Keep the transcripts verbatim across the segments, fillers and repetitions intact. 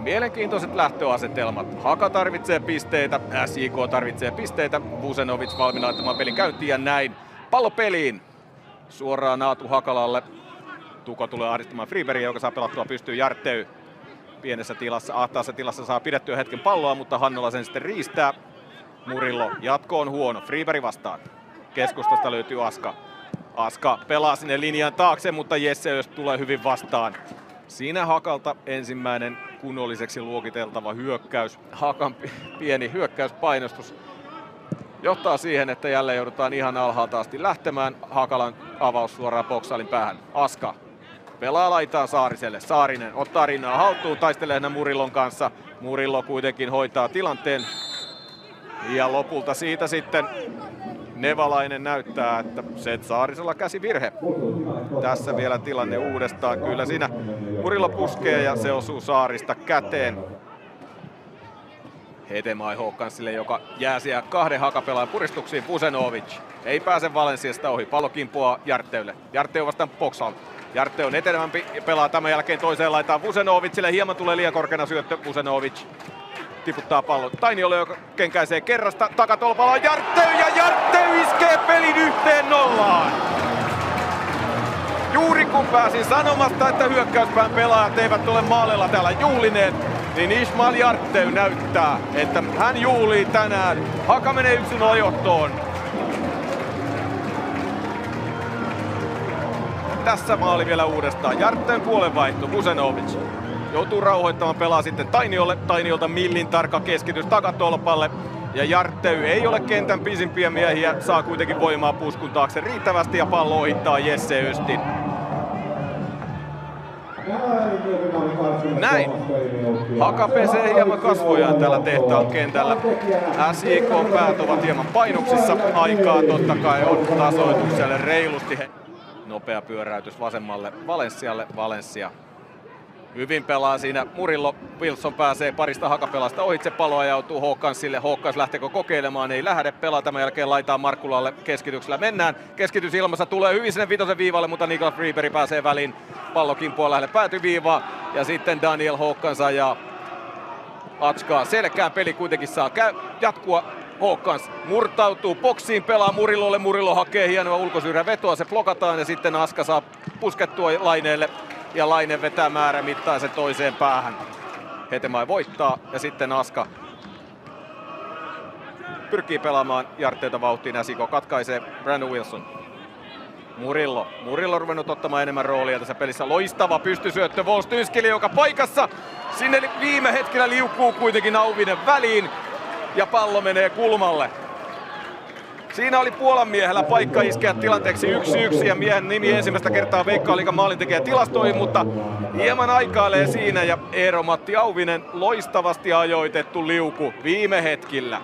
Mielenkiintoiset lähtöasetelmat. Haka tarvitsee pisteitä, S J K tarvitsee pisteitä. Vusenovic valmiina laittamaan pelin käyntiin ja näin. Pallo peliin. Suoraan Aatu Hakalalle. Tuko tulee ahdistamaan Freebergia, joka saa pelattua pystyy Jarttev. Pienessä tilassa, ahtaassa tilassa saa pidettyä hetken palloa, mutta Hannola sen sitten riistää. Murillo, jatko on huono. Freeberg vastaan. Keskustasta löytyy Aska. Aska pelaa sinne linjan taakse, mutta Jesse Öst tulee hyvin vastaan. Siinä Hakalta ensimmäinen kunnolliseksi luokiteltava hyökkäys. Hakan pieni hyökkäyspainostus johtaa siihen, että jälleen joudutaan ihan alhaalta asti lähtemään. Hakalan avaus suoraan Boksalin päähän. Aska pelaa laitaan Saariselle. Saarinen ottaa rinnaa haltuun, taistelee Murillon kanssa. Murillo kuitenkin hoitaa tilanteen. Ja lopulta siitä sitten Nevalainen näyttää, että Seth Saarisella käsivirhe. Tässä vielä tilanne uudestaan. Kyllä siinä Murillo puskee ja se osuu Saarista käteen. Hetemai Håkansille, joka jää siellä kahden Haka-pelaajan puristuksiin. Vusenovic ei pääse Valensiasta ohi. Pallo kimpoaa Jarttevlle. Jarttev vastaan Boksal. Jarttev on etenevämpi, pelaa tämän jälkeen toiseen laitaan Vusenovicille. Hieman tulee liian korkeana syöttö. Vusenovic tiputtaa pallon Tainiolle, joka kenkäisee kerrasta. Takatolpalla on Jarttev ja Jarttev iskee pelin yhteen nollaan. Juuri kun pääsin sanomasta, että hyökkäyspään pelaajat eivät ole maalilla täällä juhlineet, niin Ismail Jarttev näyttää, että hän juhlii tänään. Haka menee yksi nolla johtoon. Tässä maali vielä uudestaan. Jarttev puolenvaihto, Vusenovic joutuu rauhoittamaan, pelaa sitten Tainiolle. Tainiolta millin tarkka keskitys takatolpalle. Ja Jarttev ei ole kentän pisimpiä miehiä, saa kuitenkin voimaa puskun taakse riittävästi ja pallo ohittaa Jesse Östin. Näin. Haka pesee hieman kasvojaan tällä tehtaan kentällä. S J K päät ovat hieman painoksissa. Aikaa totta kai on tasoitukselle reilusti. Nopea pyöräytys vasemmalle Valenssialle. Valencia hyvin pelaa siinä. Murillo, Wilson pääsee parista Hakapelasta ohitse, pallo ajautuu Håkansille. Håkans lähteekö kokeilemaan, ei lähde, pelaa tämän jälkeen laitaan Markkulalle, keskityksellä mennään. Keskitys ilmassa tulee hyvin sinne vitosen viivalle, mutta Niklas Freeberg pääsee väliin. Pallo kimpoaa lähelle päätyviivaa ja sitten Daniel Håkans ajaa Atskaa selkään. Peli kuitenkin saa käy- jatkua. Håkans murtautuu boksiin, pelaa Murillolle. Murillo hakee hienoa ulkosyyrän vetoa, se blokataan ja sitten Aska saa puskettua Laineelle. Ja Laine vetää määrämittaisen toiseen päähän. Hetemai voittaa ja sitten Aska pyrkii pelaamaan Jarttevta vauhtiin. S J K katkaisee. Brandon Wilson. Murillo. Murillo on ruvennut ottamaan enemmän roolia tässä pelissä. Loistava pystysyöttö Wolstynskille, joka paikassa. Sinne viime hetkellä liukuu kuitenkin Auvinen väliin. Ja pallo menee kulmalle. Siinä oli Puolan miehellä paikka iskeä tilanteeksi yksi yksi ja miehen nimi ensimmäistä kertaa Veikkaaliigan maalintekijä tilastoihin, mutta hieman aikailee siinä ja Eero-Matti Auvinen loistavasti ajoitettu liuku viime hetkillä.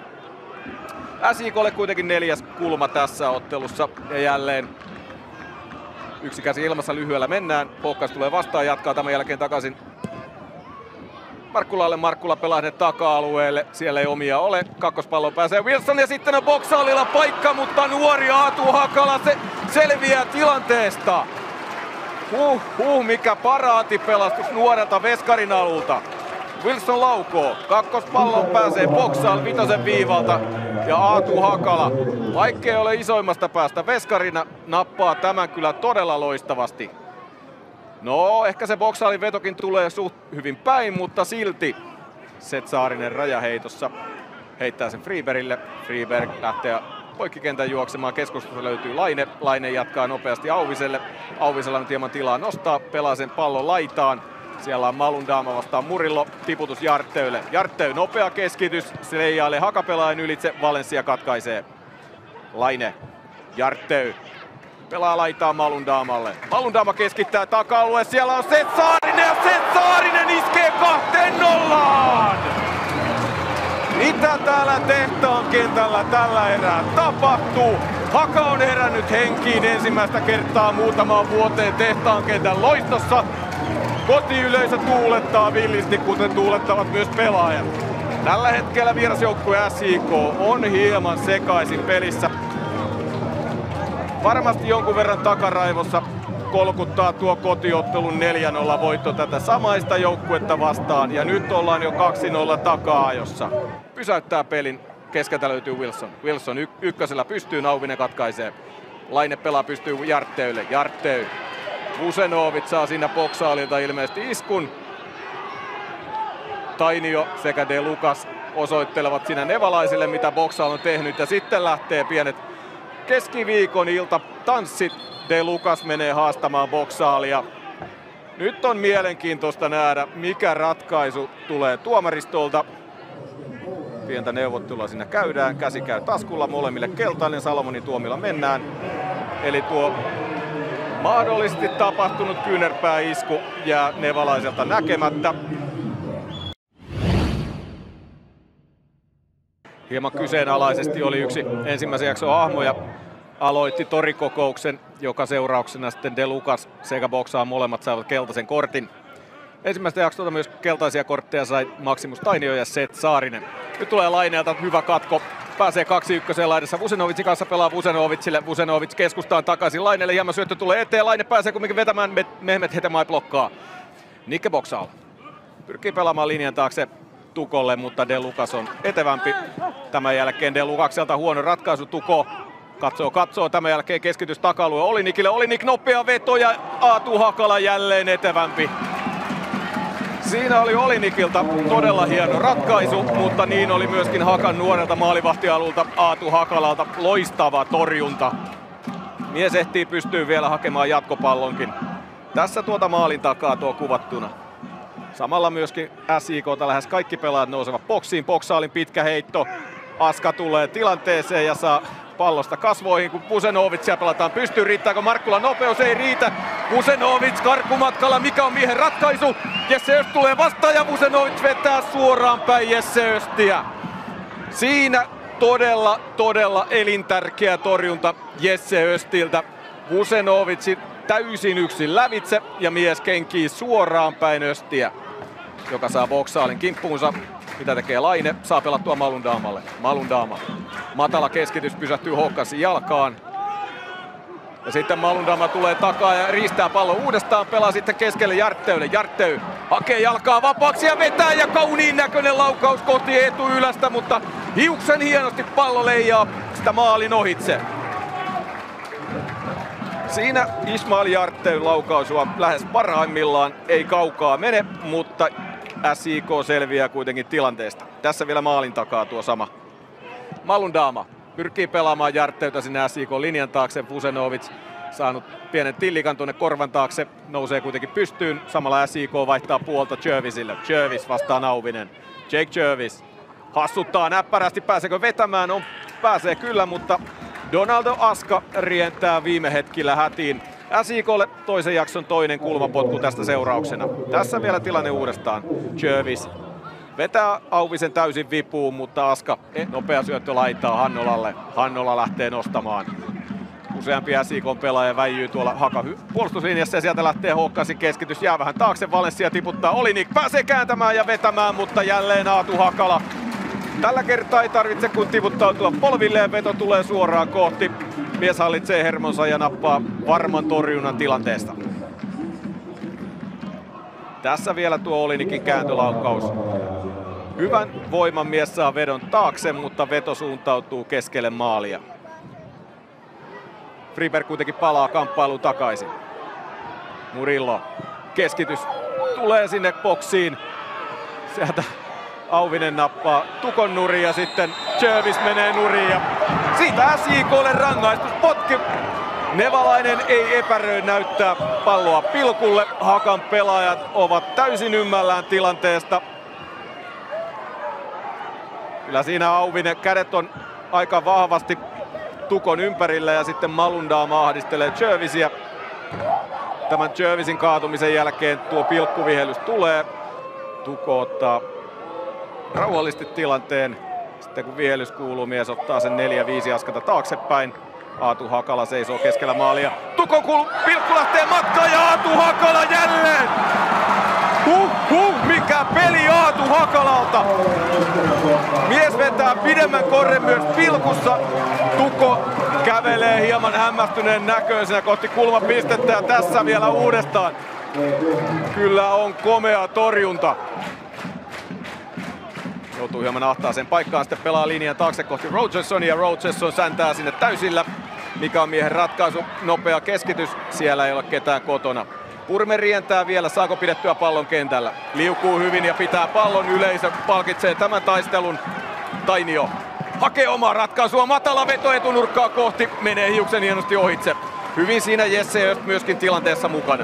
S J K:lle kuitenkin neljäs kulma tässä ottelussa ja jälleen yksi käsi ilmassa lyhyellä mennään. Håkans tulee vastaan, jatkaa tämän jälkeen takaisin Markkulalle. Markkula pelaa hänet taka-alueelle. Siellä ei omia ole. Kakkospallon pääsee Wilson ja sitten on Boksalilla paikka, mutta nuori Aatu Hakala se selviää tilanteesta. Huh, huh, mikä paraatipelastus nuorelta veskarin alulta. Wilson laukoo. Kakkospallon pääsee Boksal vitosen viivalta. Ja Aatu Hakala, vaikkei ole isoimmasta päästä veskarina, nappaa tämän kyllä todella loistavasti. No, ehkä se Boksalin vetokin tulee suht hyvin päin, mutta silti Seth Saarinen rajaheitossa heittää sen Freebergille. Freeberg lähtee poikkikentän juoksemaan. Keskustassa löytyy Laine. Laine jatkaa nopeasti Auviselle. Auvisella nyt hieman tilaa nostaa. Pelaa sen pallon laitaan. Siellä on Malundama vastaan Murillo. Tiputus Jarttevlle. Jarttev nopea keskitys. Se leijailee Hakapelaajan ylitse. Valencia katkaisee. Laine. Jarttev. Pelaa laitaa Malundamalle. Malundama keskittää taka-alue. Siellä on Seth Saarinen ja Seth Saarinen iskee kahteen nollaan! Mitä täällä tehtaan kentällä tällä erää tapahtuu? Haka on herännyt henkiin ensimmäistä kertaa muutamaan vuoteen tehtaan kentän loistossa. Kotiyleisö tuulettaa villisti, kuten tuulettavat myös pelaajat. Tällä hetkellä vierasjoukkue S J K on hieman sekaisin pelissä. Varmasti jonkun verran takaraivossa kolkuttaa tuo kotiottelun neljä nolla voitto tätä samaista joukkuetta vastaan. Ja nyt ollaan jo kaksi nolla taka-ajossa. Pysäyttää pelin. Keskeltä löytyy Wilson. Wilson y- ykkösellä pystyy, Auvinen katkaisee. Laine pelaa pystyy Jartteille. Jarttey. Vucenovic saa siinä Boksaalilta ilmeisesti iskun. Tainio sekä De Lucas osoittelevat siinä nevalaisille, mitä Boksal on tehnyt. Ja sitten lähtee pienet keskiviikon ilta tanssit. De Lucas menee haastamaan Boksalia. Nyt on mielenkiintoista nähdä, mikä ratkaisu tulee tuomaristolta. Pientä neuvottelua siinä käydään. Käsi käy taskulla, molemmille keltainen, Salomonin tuomilla mennään. Eli tuo mahdollisesti tapahtunut kyynärpääisku jää nevalaiselta näkemättä. Hieman kyseenalaisesti oli yksi ensimmäisen jakson hahmoja. Aloitti torikokouksen, joka seurauksena sitten De Lucas sekä Boksal molemmat saivat keltaisen kortin. Ensimmäistä jaksolta myös keltaisia kortteja sai Maximus Tainio ja Seth Saarinen. Nyt tulee Laineelta hyvä katko. Pääsee kaksi ykköseen laidassa. Vucenovicin kanssa pelaa Vucenovicille. Vucenovic keskustaan takaisin Laineelle. Hieman syöttö tulee eteen. Laine pääsee kumminkin vetämään. Mehmet Hetemai blokkaa. Nikke Boksal pyrkii pelaamaan linjan taakse Tukolle, mutta De Lucas on etevämpi. Tämän jälkeen De Lucakselta huono ratkaisu. Tuko katsoo, katsoo. Tämän jälkeen keskitys taka-alue Olinikille. Olinik nopea veto ja Aatu Hakala jälleen etevämpi. Siinä oli Olinikilta todella hieno ratkaisu, mutta niin oli myöskin Hakan nuorelta maalivahtialulta Aatu Hakalalta loistava torjunta. Mies ehtii pystyy vielä hakemaan jatkopallonkin. Tässä tuota maalin takaa tuo kuvattuna. Samalla myöskin S I K:ta lähes kaikki pelaajat nousevat boksiin. Boksalin pitkä heitto. Aska tulee tilanteeseen ja saa pallosta kasvoihin, kun Vucenovicia pelataan pystyyn. Riittääkö Markkulan nopeus? Ei riitä. Vucenovic karkumatkalla. Mikä on miehen ratkaisu? Jesse Öst tulee vastaan ja Vucenovic vetää suoraan päin Jesse Östiä. Siinä todella, todella elintärkeä torjunta Jesse Östiltä. Vucenovic täysin yksin lävitse ja mies kenkii suoraan päin Östiä, joka saa Boksalin kimppuunsa. Mitä tekee Laine? Saa pelattua Malundamalle. Malundama. Matala keskitys pysähtyy Håkasin jalkaan. Ja sitten Malundama tulee takaa ja riistää pallon uudestaan. Pelaa sitten keskelle Jartteylle. Jarttey hakee jalkaa vapaaksi ja vetää ja kauniin näköinen laukaus kohti etuylästä, mutta hiuksen hienosti pallo leijaa sitä maalin ohitse. Siinä Ismail Jartteyn laukaus on lähes parhaimmillaan. Ei kaukaa mene, mutta S I K selviää kuitenkin tilanteesta. Tässä vielä maalin takaa tuo sama. Malundama pyrkii pelaamaan Jartteytä sinne S I K-linjan taakse. Vucenovic saanut pienen tillikan tuonne korvan taakse. Nousee kuitenkin pystyyn. Samalla S I K vaihtaa puolta Jervisille. Jervis vastaan Auvinen. Jake Jervis hassuttaa näppärästi. Pääseekö vetämään? On, pääsee kyllä, mutta Donaldo Aska rientää viime hetkillä hätiin. S I K:lle toisen jakson toinen kulmapotku tästä seurauksena. Tässä vielä tilanne uudestaan. Jervis vetää Auvisen täysin vipuun, mutta Aska nopea syöttö laittaa Hannolalle. Hannola lähtee nostamaan. Useampi S I K-pelaaja väijyy tuolla Haka puolustuslinjassa ja sieltä lähtee Håkasin keskitys. Jää vähän taakse, Valencia tiputtaa. Olinik pääsee kääntämään ja vetämään, mutta jälleen Aatu Hakala. Tällä kertaa ei tarvitse kun tiputtautua polvilleen, veto tulee suoraan kohti. Mies hallitsee hermonsa ja nappaa varman torjunnan tilanteesta. Tässä vielä tuo Olinikin kääntölaukaus. Hyvän voiman mies saa vedon taakse, mutta veto suuntautuu keskelle maalia. Friberg kuitenkin palaa kamppailuun takaisin. Murillo. Keskitys tulee sinne boksiin. Sieltä Auvinen nappaa Tukon nurin ja sitten Jervis menee nurin ja siitä S I K:lle rangaistus. Potki. Nevalainen ei epäröi näyttää palloa pilkulle. Hakan pelaajat ovat täysin ymmällään tilanteesta. Kyllä siinä Auvinen kädet on aika vahvasti Tukon ympärillä ja sitten Malundama ahdistelee Jervisiä. Tämän Jervisin kaatumisen jälkeen tuo pilkkuvihellys tulee. Tuko ottaa rauhallisesti tilanteen. Sitten kun vihellys kuuluu, mies ottaa sen neljä viisi askelta taaksepäin. Aatu Hakala seisoo keskellä maalia. Tukon kuulu, pilkku lähtee matkaan ja Aatu Hakala jälleen! Huh, huh, mikä peli Aatu Hakalalta! Mies vetää pidemmän korren myös pilkussa. Tuko kävelee hieman hämmästyneen näköisenä kohti kulmapistettä ja tässä vielä uudestaan. Kyllä on komea torjunta. Joutuu hieman ahtaaseen paikkaan, sitten pelaa linjan taakse kohti Rogerson ja Rogerson säntää sinne täysillä. Mikä on miehen ratkaisu? Nopea keskitys, siellä ei ole ketään kotona. Purme rientää vielä, saako pidettyä pallon kentällä. Liukuu hyvin ja pitää pallon, yleisö palkitsee tämän taistelun. Tainio hakee omaa ratkaisua, matala veto etunurkkaa kohti, menee hiuksen hienosti ohitse. Hyvin siinä Jesse Öst myöskin tilanteessa mukana.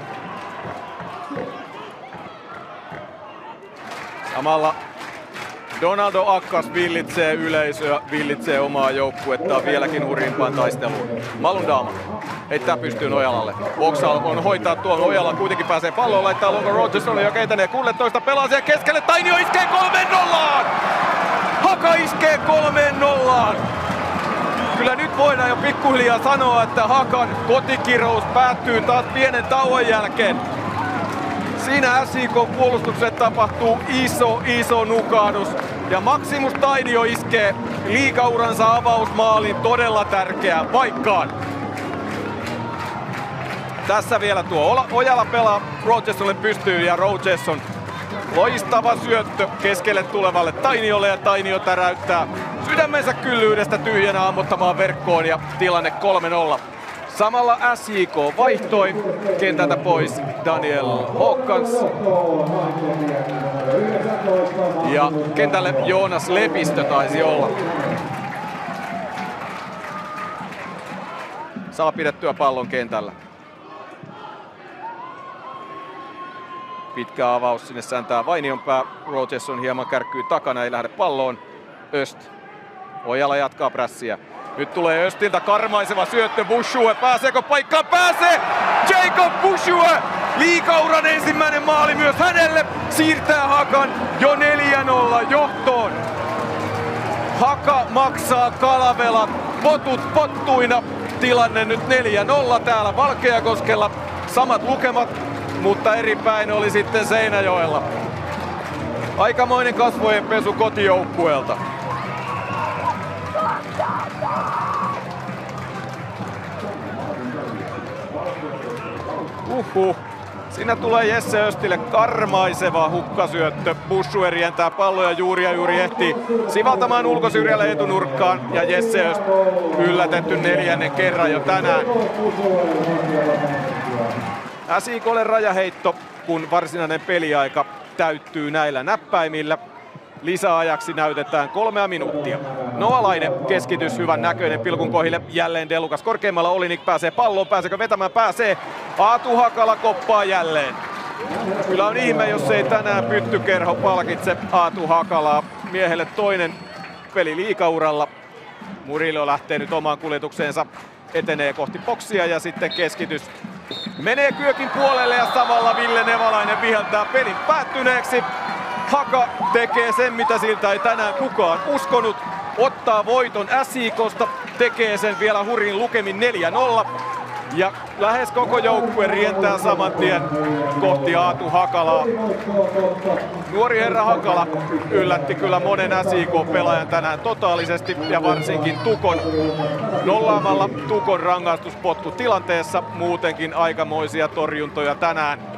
Samalla Donaldo Akkas villitsee yleisöä, villitsee omaa joukkuettaan vieläkin hurjimpaan taisteluun. Malundama heittää pystyyn Ojalalle. Boksal on hoitaa tuon, Ojala kuitenkin pääsee palloon, laittaa Longo Rogerson, joka etenee kunnettoista, pelaa siihen keskelle, Tainio iskee kolmeen nollaan! Haka iskee kolmeen nollaan! Kyllä nyt voidaan jo pikkuhiljaa sanoa, että Hakan kotikirous päättyy taas pienen tauon jälkeen. Siinä S I K-puolustukselle tapahtuu iso, iso nukahdus. Ja Maximus Tainio iskee liigauransa avausmaalin todella tärkeään paikkaan. Tässä vielä tuo Ojala pelaa Rogersonille pystyyn ja Rogerson loistava syöttö keskelle tulevalle Tainiolle ja Tainio täräyttää sydämensä kyllyydestä tyhjänä ammottamaan verkkoon ja tilanne kolme nolla. Samalla S J K vaihtoi kentältä pois Daniel Håkans ja kentälle Joonas Lepistö taisi olla. Saa pidettyä pallon kentällä. Pitkä avaus sinne säntää Vainionpää. Rogerson hieman kärkkyy takana, ei lähde palloon. Öst. Ojala jatkaa prässiä. Nyt tulee Östiltä karmaiseva syöttö, Bushue, pääseekö paikkaan? Pääsee! Jacob Bushue! Liigauran ensimmäinen maali myös hänelle, siirtää Hakan jo neljä nolla johtoon. Haka maksaa kalavelat, potut pottuina. Tilanne nyt neljä nolla täällä Valkeakoskella. Samat lukemat, mutta eri päin oli sitten Seinäjoella. Aikamoinen kasvojen pesu kotijoukkueelta. Uhuh. Siinä tulee Jesse Östille karmaiseva hukkasyöttö. Bushue rientää palloja juuri ja juuri ehtii sivaltamaan ulkosyrjälle etunurkkaan. Ja Jesse Öst yllätetty neljännen kerran jo tänään. S I K:lle rajaheitto, kun varsinainen peliaika täyttyy näillä näppäimillä. Lisäajaksi näytetään kolmea minuuttia. Noalainen keskitys, hyvän näköinen pilkun kohille. Jälleen Delukas korkeimmalla, Olinik pääsee palloon. Pääseekö vetämään? Pääsee. Aatu Hakala koppaa jälleen. Kyllä on ihme, jos ei tänään pyttykerho palkitse Aatu Hakalaa. Miehelle toinen peli liigauralla. Murillo lähtee nyt omaan kuljetukseensa. Etenee kohti boksia ja sitten keskitys menee Kyökin puolelle ja samalla Ville Nevalainen viheltää pelin päättyneeksi. Haka tekee sen, mitä siltä ei tänään kukaan uskonut. Ottaa voiton S I K:sta, tekee sen vielä hurjin lukemin neljä nolla. Ja lähes koko joukkue rientää saman tien kohti Aatu Hakalaa. Nuori herra Hakala yllätti kyllä monen S I K-pelaajan tänään totaalisesti ja varsinkin Tukon nollaamalla Tukon rangaistuspotku tilanteessa. Muutenkin aikamoisia torjuntoja tänään.